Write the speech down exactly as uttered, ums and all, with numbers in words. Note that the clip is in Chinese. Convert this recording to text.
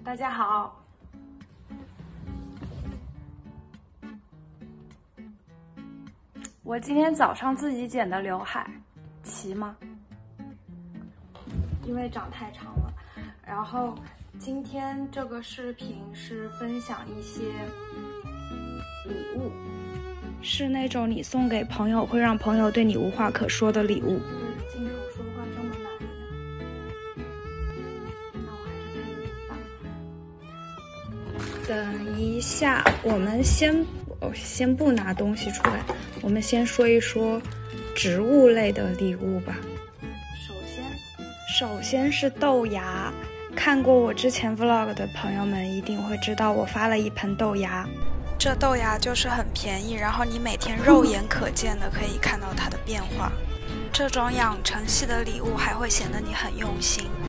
大家好。我今天早上自己剪的刘海，齐吗？因为长太长了。然后今天这个视频是分享一些礼物，是那种你送给朋友会让朋友对你无话可说的礼物。镜头说话这么难呀？那我还是配音吧。等一下，我们先。我先不拿东西出来，我们先说一说植物类的礼物吧。首先，首先是豆芽。看过我之前 vlog 的朋友们一定会知道，我发了一盆豆芽。这豆芽就是很便宜，然后你每天肉眼可见的可以看到它的变化。这种养成系的礼物还会显得你很用心。